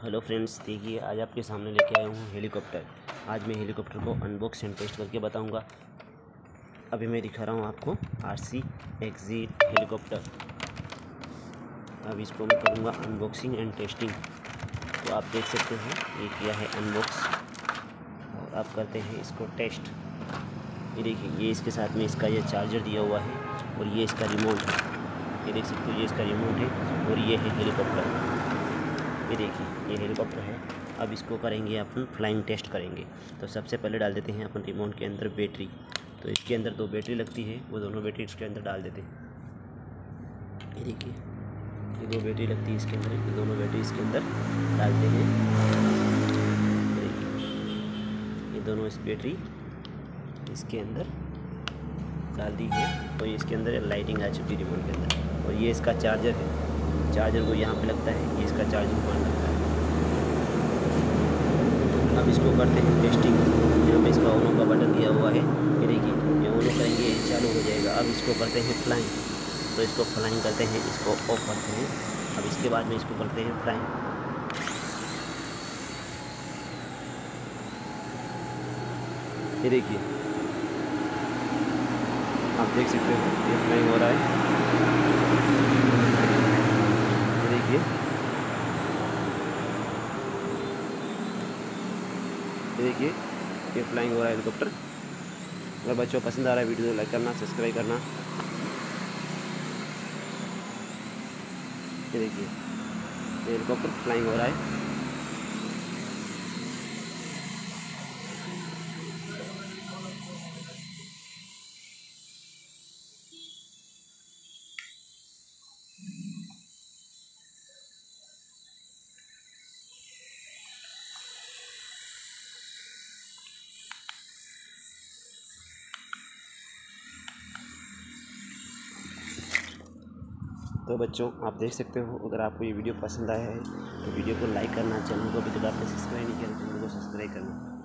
Hello friends, देखिए आज आपके सामने लेके आया हूँ हेलीकॉप्टर। आज मैं हेलीकॉप्टर को अनबॉक्स एंड टेस्ट करके बताऊँगा। अभी मैं दिखा रहा हूँ आपको RC-XZ हेलीकॉप्टर। अब इसको मैं करूँगा अनबॉक्सिंग एंड टेस्टिंग। तो आप देख सकते हैं ये किया है अनबॉक्स और आप करते हैं इसको टेस्ट। ये देखिए, ये इसके साथ में इसका ये चार्जर दिया हुआ है और ये इसका रिमोट है। ये देख सकते हो, ये इसका रिमोट है और ये है हेलीकॉप्टर। ये देखिए, ये हेलीकॉप्टर है। अब इसको करेंगे अपन फ्लाइंग टेस्ट करेंगे। तो सबसे पहले डाल देते हैं अपन रिमोट के अंदर बैटरी। तो इसके अंदर 2 बैटरी लगती है, वो दोनों बैटरी इसके अंदर डाल देते हैं। ये देखिए, ये 2 बैटरी लगती है इसके अंदर, ये दोनों बैटरी इसके अंदर डालते हैं। ये दोनों इस बैटरी इसके अंदर डाल दी है और इसके अंदर लाइटिंग आ चुकी है रिमोट के अंदर। और ये इसका चार्जर है, चार्जर को यहाँ पे लगता है, ये इसका चार्जिंग पॉइंट लगता है। अब इसको करते हैं टेस्टिंग। यहाँ पे इसका ऑनो का बटन दिया हुआ है, ये देखिए, ये ऑनो करेंगे ये चालू हो जाएगा। अब इसको करते हैं फ्लाइंग। तो इसको फ्लाइंग करते हैं, इसको ऑफ करते हैं। अब इसके बाद में इसको करते हैं फ्लाइंग। ये देखिए, आप देख सकते हो ये फ्लाइंग हो रहा है। ये देखिए, ये फ्लाइंग हो रहा है हेलीकॉप्टर। अगर बच्चों को पसंद आ रहा है वीडियो, लाइक करना, सब्सक्राइब करना। ये देखिए, ये हेलीकॉप्टर फ्लाइंग हो रहा है। तो बच्चों, आप देख सकते हो, अगर आपको ये वीडियो पसंद आया है तो वीडियो को लाइक करना, चैनल को अभी तक आपने सब्सक्राइब नहीं किया तो चैनल को सब्सक्राइब करना।